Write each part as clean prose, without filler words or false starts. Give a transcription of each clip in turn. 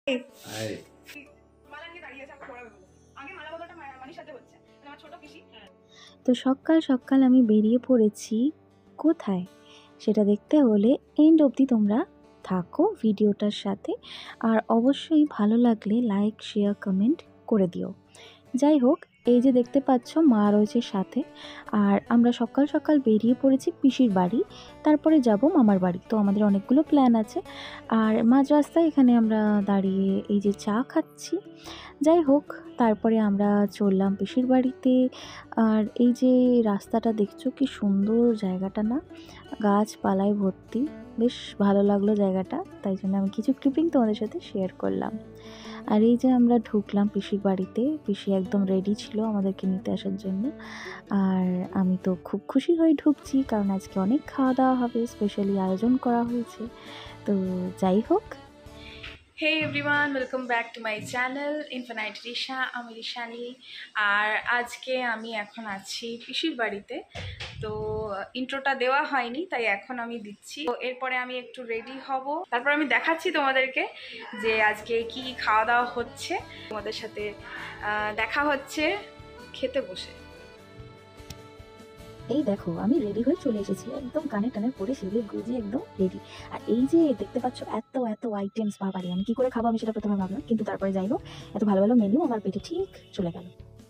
High. তো সকাল সকাল আমি বেরিয়ে পড়েছি কোথায় সেটা দেখতে হলে এন্ড অবধি তোমরা থাকো ভিডিওটার সাথে। আর অবশ্যই ভালো লাগলে লাইক শেয়ার কমেন্ট করে দিও। যাই হোক, এই যে দেখতে পাচ্ছ মা রয়েছে সাথে, আর আমরা সকাল সকাল বেরিয়ে পড়েছি পিসির বাড়ি, তারপরে যাব মামার বাড়ি। তো আমাদের অনেকগুলো প্ল্যান আছে, আর মাঝ রাস্তায় এখানে আমরা দাঁড়িয়ে এই যে চা খাচ্ছি। যাই হোক, তারপরে আমরা চললাম পিসির বাড়িতে। আর এই যে রাস্তাটা দেখছো কি সুন্দর জায়গাটা না, গাছপালায় ভর্তি, বেশ ভালো লাগলো জায়গাটা, তাই জন্য আমি কিছু ক্লিপিং তোমাদের সাথে শেয়ার করলাম। আর এই যে আমরা ঢুকলাম পিসির বাড়িতে, পিসি একদম রেডি ছিল আমাদেরকে নিতে আসার জন্য। আর আমি তো খুব খুশি হয়ে ঢুকছি, কারণ আজকে অনেক খাওয়া দাওয়া হবে, স্পেশালি আয়োজন করা হয়েছে। তো যাই হোক, Hey everyone, welcome back to my channel Infinite Risha. আমি রিশানি, আর আজকে আমি এখন আছি পিসির বাড়িতে। তো ইন্ট্রোটা দেওয়া হয়নি, তাই এখন আমি দিচ্ছি। তো এরপরে আমি একটু রেডি হব, তারপর আমি দেখাচ্ছি তোমাদেরকে যে আজকে কি কি খাওয়া দাওয়া হচ্ছে। তোমাদের সাথে দেখা হচ্ছে খেতে বসে। এই দেখো আমি রেডি হয়ে চলে এসেছি, একদম কানে টানে পরে শিলে গুজে একদম রেডি। আর এই যে দেখতে পাচ্ছ এত এত আইটেমস, বাবারে আমি কি করে খাবো আমি সেটা প্রথমে ভাবলাম, কিন্তু তারপরে যাই হোক, এত ভালো ভালো মেনু আমার পেটে ঠিক চলে গেল।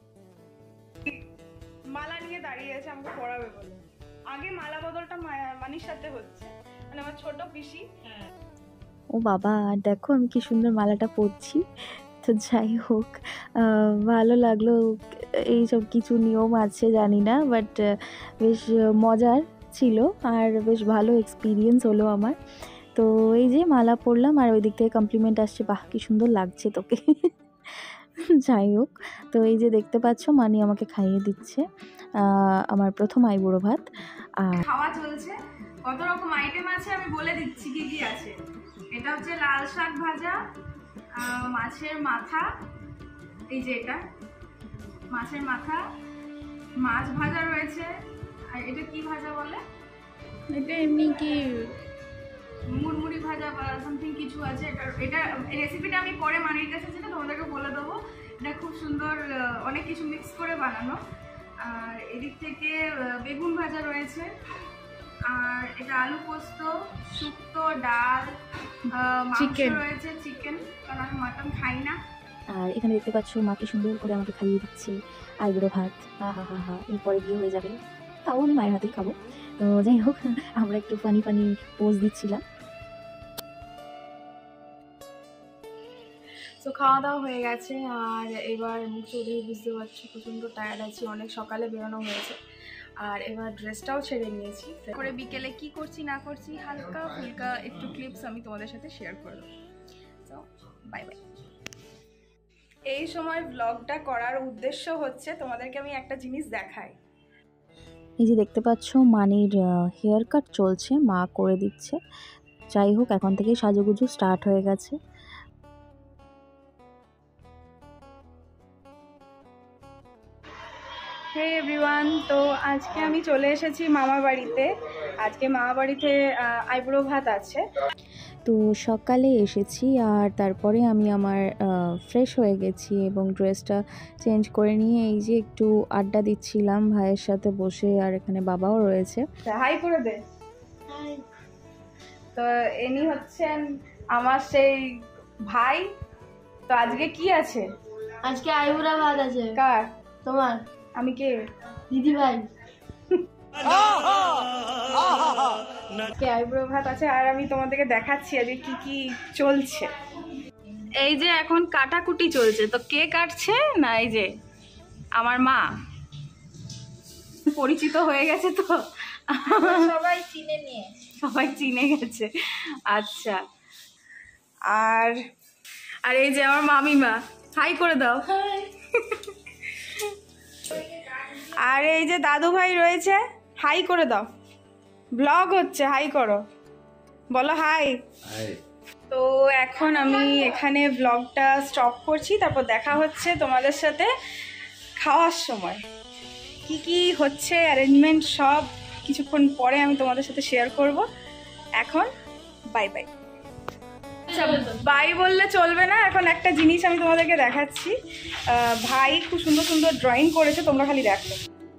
মালা নিয়ে দাঁড়িয়ে আছে আমাকে পড়াবে বলে। আগে মালা বদলটা মানির সাথে হচ্ছে, মানে আমার ছোট পিসি। ও বাবা, আর দেখো আমি কি সুন্দর মালাটা পরছি। তো যাই হোক, ভালো লাগলো। এইসব কিছু নিয়ম আছে জানি না, বাট বেশ মজার ছিল, আর বেশ ভালো এক্সপিরিয়েন্স হলো আমার। তো এই যে মালা পরলাম, আর ওই দিক থেকে কমপ্লিমেন্ট আসছে, বাহ কি সুন্দর লাগছে তোকে। যাই হোক, তো এই যে দেখতে পাচ্ছ মানি আমাকে খাইয়ে দিচ্ছে আমার প্রথম আইবুড়ো ভাত। আর খাওয়া চলছে, কত রকম আইটেম আছে আমি বলে দিচ্ছি কি কি আছে। এটা হচ্ছে লাল শাক ভাজা, মাছের মাথা, এই যে এটা মাছের মাথা, মাছ ভাজা রয়েছে। আর এটা কি ভাজা বলে, এটা এমনি কি মুড়মুড়ি ভাজা বা সামথিং কিছু আছে। এটা রেসিপিটা আমি পরে মানির কাছে যেটা তোমাদেরকে বলে দেবো। এটা খুব সুন্দর, অনেক কিছু মিক্স করে বানানো। আর এদিক থেকে বেগুন ভাজা রয়েছে, আর এটা আলু পোস্ত, শুক্তো, ডাল, মাংস রয়েছে, চিকেন, কারণ আমি মাটন খাই না। আর এখানে দেখতে পাচ্ছ মাকে সুন্দর করে আমাকে খাইয়ে দিচ্ছে আইবুড়ো ভাত। হা হা হা হা, এরপরে বিয়ে হয়ে যাবে, তাও আমি মায়ের হাতেই খাবো। তো যাই হোক, আমরা একটু ফানি ফানি পোজ দিচ্ছিলাম। তো খাওয়া দাওয়া হয়ে গেছে, আর এবার মুখ চলে বুঝতে পারছি প্রচণ্ড টায়ার্ড আছি, অনেক সকালে বেরোনো হয়েছে। আর এবার ড্রেসটাও ছেড়ে নিয়েছি। তারপরে বিকেলে কি করছি না করছি হালকা ফুলকা একটু ক্লিপস আমি তোমাদের সাথে শেয়ার করব। তো বাই বাই। এই সময় ব্লগটা করার উদ্দেশ্য হচ্ছে তোমাদেরকে আমি একটা জিনিস দেখাই। এই যে দেখতে পাচ্ছ মানির হেয়ার কাট চলছে, মা করে দিচ্ছে। যাই হোক, এখন থেকেই সাজুগুজু স্টার্ট হয়ে গেছে। হে এভরিওয়ান, তো আজকে আমি চলে এসেছি মামা বাড়িতে। আজকে মামা বাড়িতে আইবুড়ো ভাত আছে। তো সকালে এসেছি, আর তারপরে আমি আমার ফ্রেশ হয়ে গেছি এবং ড্রেসটা চেঞ্জ করে নিয়ে এই যে একটু আড্ডা দিচ্ছিলাম ভাইয়ের সাথে বসে, আর এখানে বাবাও রয়েছে। হাই করে দে। তো ইনি হচ্ছেন আমার সেই ভাই। তো আজকে কি আছে? আজকে আইবুড়া ভাত আছে। কার? তোমার। আমি কে? দিদি ভাই। আজকে আইবুড়ো ভাত আছে, আর আমি তোমাদেরকে দেখাচ্ছি আজকে কি কি চলছে। এই যে এখন কাটাকুটি চলছে। তো কে কাটছে না, এই যে আমার মা। পরিচিত হয়ে গেছে তো, সবাই চিনে নিয়ে। সবাই চিনে গেছে। আচ্ছা, আর আর এই যে আমার মামিমা, হাই করে দাও। আর এই যে দাদু ভাই রয়েছে, হাই করে দাও। ব্লগ হচ্ছে, হাই করো, বলো হাই। হাই। তো এখন আমি এখানে ব্লগটা স্টপ করছি, তারপর দেখা হচ্ছে তোমাদের সাথে খাওয়ার সময়। কি কি হচ্ছে অ্যারেঞ্জমেন্ট সব কিছুক্ষণ পরে আমি তোমাদের সাথে শেয়ার করব। এখন বাই বাই। আচ্ছা, বাই বললে চলবে না। এখন একটা জিনিস আমি তোমাদেরকে দেখাচ্ছি। ভাই খুব সুন্দর সুন্দর ড্রয়িং করেছে, তোমরা খালি দেখো।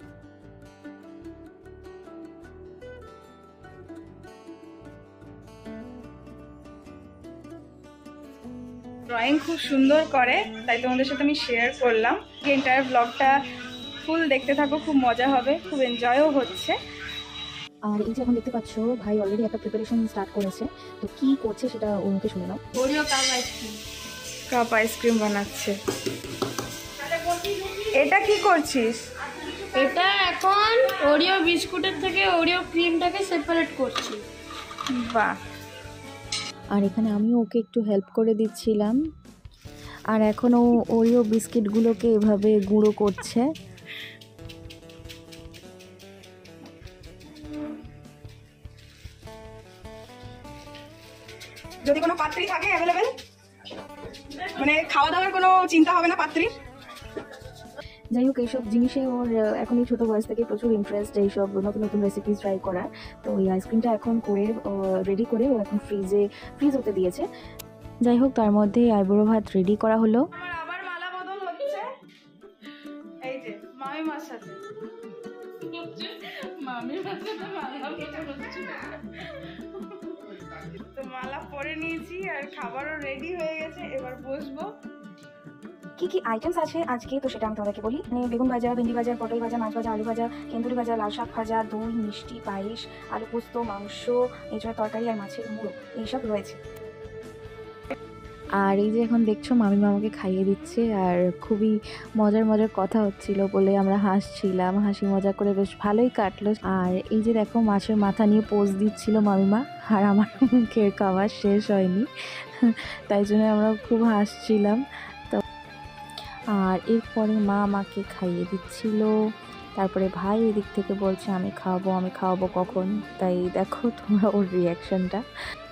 ড্রয়িং খুব সুন্দর করে, তাই তোমাদের সাথে আমি শেয়ার করলাম। এন্টায়ার ব্লগটা ফুল দেখতে থাকো, খুব মজা হবে, খুব এনজয়ও হচ্ছে। আর এই যে এখন দেখতে পাচ্ছ ভাই অলরেডি একটা প্রিপারেশন স্টার্ট করেছে, তো কি করছে সেটা ওর মুখে শুনে নাও। Oreo cup ice cream. Cup ice cream বানাচ্ছে। এটা কি করছিস? এটা এখন ওরিও বিস্কুটের থেকে ওরিও ক্রিমটাকে সেপারেট করছি। বাহ। আর এখানে আমিও ওকে একটু হেল্প করে দিচ্ছিলাম। আর এখন ও ওরিও বিস্কিটগুলোকে এভাবে গুঁড়ো করছে। যদি কোনো পাত্রী থাকে অ্যাভেলেবেল, মানে খাওয়া দাওয়ার কোনো চিন্তা হবে না পাত্রীর। যাই হোক, এইসব জিনিসে ওর এখন এই ছোটো বয়স থেকে প্রচুর ইন্টারেস্ট, এইসব নতুন নতুন রেসিপিস ট্রাই করার। তো এই আইসক্রিমটা এখন করে রেডি করে ও এখন ফ্রিজ হতে দিয়েছে। যাই হোক, তার মধ্যে আইবুড়ো ভাত রেডি করা হলো। আমার আবার মালা বদল হচ্ছে, এই যে মামিমার সাথে। তো মালা পরে নিয়েছি আর খাবারও রেডি হয়ে গেছে, এবার বসবো। কি কি আইটেমস আছে আজকে, তো সেটা আমি তোমাদেরকে বলি। মানে বেগুন ভাজা, ভেন্ডি ভাজা, পটল ভাজা, মাছ ভাজা, আলু ভাজা, কেন্দুরি ভাজা, লাল শাক ভাজা, দই, মিষ্টি, পায়েস, আলু পোস্ত, মাংস, এছাড়া তরকারি আর মাছের মুড়ো, এইসব রয়েছে। আর এই যে এখন দেখছো মামিমা আমাকে খাইয়ে দিচ্ছে, আর খুবই মজার মজার কথা হচ্ছিল বলে আমরা হাসছিলাম, হাসি মজা করে বেশ ভালোই কাটলো। আর এই যে দেখো মাছের মাথা নিয়ে পোজ দিচ্ছিল মামিমা, আর আমার মুখের খাবার শেষ হয়নি, তাই জন্য আমরা খুব হাসছিলাম। আর এরপরে মা আমাকে খাইয়ে দিচ্ছিল, তারপরে ভাই এদিক থেকে বলছে আমি খাওয়াবো কখন। তাই দেখো তোমরা ওর রিয়াকশনটা,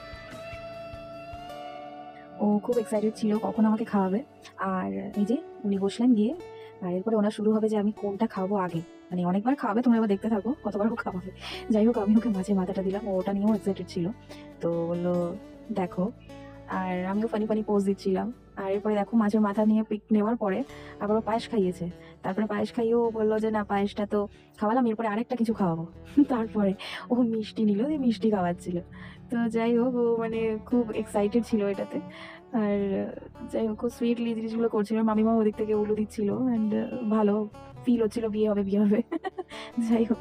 ও খুব এক্সাইটেড ছিল কখন আমাকে খাওয়াবে। আর এই যে উনি বসলেন গিয়ে, আর এরপরে ওনার শুরু হবে যে আমি কোনটা খাবো আগে, মানে অনেকবার খাওয়াবে, তোমরা এবার দেখতে থাকো কতবার ও খাওয়াবে। যাই হোক, আমি ওকে মাছের মাথাটা দিলাম, ওটা নিয়েও এক্সাইটেড ছিল, তো বললো দেখো। আর আমিও ফানি পোজ দিচ্ছিলাম। আর এরপরে দেখো মাছের মাথা নিয়ে পিক নেওয়ার পরে আবারও পায়েস খাইয়েছে। তারপরে পায়েস খাইয়েও বললো যে না, পায়েসটা তো খাওয়ালাম, এরপরে আরেকটা কিছু খাওয়াবো। তারপরে ও মিষ্টি নিল, দিয়ে মিষ্টি খাওয়াচ্ছিল। তো যাই হোক, ও মানে খুব এক্সাইটেড ছিল এটাতে। আর যাই হোক, খুব সুইটলি জিনিসগুলো করছিল। মামিমা ওদিক থেকে উলু দিচ্ছিল, অ্যান্ড ভালো ফিল হচ্ছিল বিয়ে হবে। যাই হোক,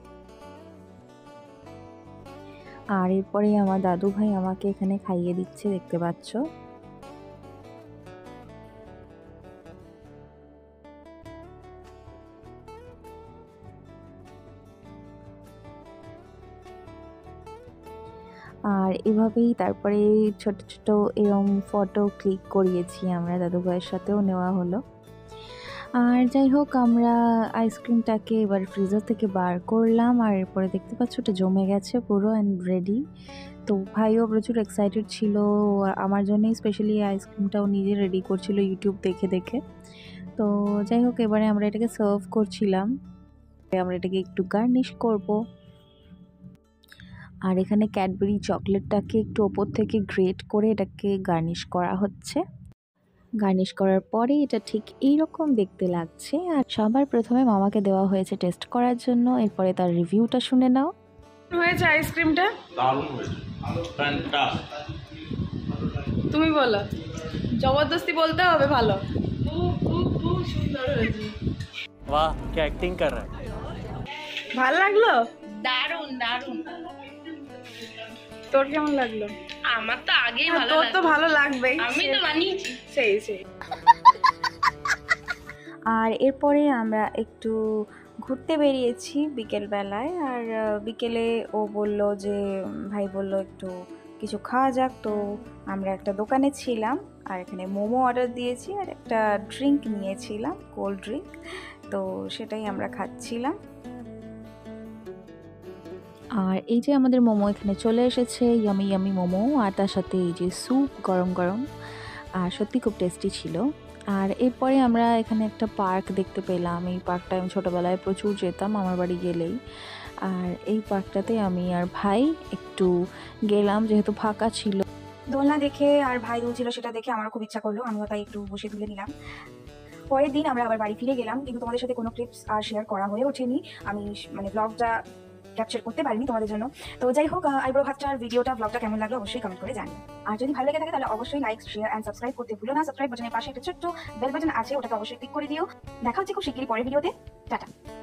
আর এরপরে আমার দাদু ভাই আমাকে এখানে খাইয়ে দিচ্ছে, দেখতে পাচ্ছ। আর এভাবেই তারপরে ছোট ছোট এরম ফটো ক্লিক করিয়েছি আমরা, দাদু ভাইয়ের সাথেও নেওয়া হলো। আর যাই হোক, আমরা আইসক্রিমটাকে এবার ফ্রিজার থেকে বার করলাম, আর এরপরে দেখতে পাচ্ছ ওটা জমে গেছে পুরো অ্যান্ড রেডি। তো ভাইও প্রচুর এক্সাইটেড ছিল আমার জন্যই, স্পেশালি আইসক্রিমটাও নিজে রেডি করছিল ইউটিউব দেখে দেখে। তো যাই হোক, এবারে আমরা এটাকে সার্ভ করছিলাম, আমরা এটাকে একটু গার্নিশ করব। আর এখানে ক্যাডবেরি চকলেটটাকে একটু ওপর থেকে গ্রেট করে এটাকে গার্নিশ করা হচ্ছে। গার্নিশ করার পরে এটা ঠিক এইরকম দেখতে লাগছে। আর সবার প্রথমে মামাকে দেওয়া হয়েছে টেস্ট করার জন্য, এরপরে তার রিভিউটা শুনে নাও। হয়েছে আইসক্রিমটা? দারুণ হয়েছে, ফ্যান্টাস্টিক। তুমি বলো, জবরদস্তি বলতে হবে ভালো। খুব সুন্দর হয়েছে। वाह क्या एक्टिंग कर रहा है। ভালো লাগলো? দারুন দারুন। তোর কেমন লাগলো? আমার তো আগেই হ্যাঁ, ভালো তোর তো লাগছে। ভালো লাগবেই, আমি তো বানিয়েছি। সেই আর এরপরে আমরা একটু ঘুরতে বেরিয়েছি বিকেলবেলায়। আর বিকেলে ও বলল যে ভাই বলল একটু কিছু খাওয়া যাক, তো আমরা একটা দোকানে ছিলাম, আর এখানে মোমো অর্ডার দিয়েছি আর একটা ড্রিঙ্ক নিয়েছিলাম, কোল্ড ড্রিঙ্ক, তো সেটাই আমরা খাচ্ছিলাম। আর এই যে আমাদের মোমো এখানে চলে এসেছে, ইয়ামি ইয়ামি মোমো, আর তার সাথে এই যে স্যুপ গরম গরম, আর সত্যি খুব টেস্টি ছিল। আর এরপরে আমরা এখানে একটা পার্ক দেখতে পেলাম। এই পার্কটা আমি ছোটোবেলায় প্রচুর যেতাম আমার বাড়ি গেলেই। আর এই পার্কটাতে আমি আর ভাই একটু গেলাম, যেহেতু ফাঁকা ছিল। দোলনা দেখে আর ভাই দুলছিল সেটা দেখে আমারও খুব ইচ্ছা করলো, আমিও তাই একটু বসে তুলে নিলাম। পরের দিন আমরা আবার বাড়ি ফিরে গেলাম, কিন্তু তোমাদের সাথে কোনো ক্লিপস আর শেয়ার করা হয়ে ওঠেনি। আমি মানে ব্লগটা ক্যাপচার করতে পারিনি তোমাদের জন্য। তো যাই হোক, আইব্রো ভাতটার ভিডিওটা ব্লগটা কেমন লাগলো অবশ্যই কমেন্ট করে জানিও। আর যদি ভালো লেগে থাকে তাহলে অবশ্যই লাইক, শেয়ার এন্ড সাবস্ক্রাইব করতে ভুলো না। সাবস্ক্রাইব বাটনের পাশে একটা ছোট্ট বেল বাটন আছে, ওটাকে অবশ্যই ক্লিক করে দিও। দেখা হচ্ছে খুব শিগগিরই পরের ভিডিওতে। টাটা।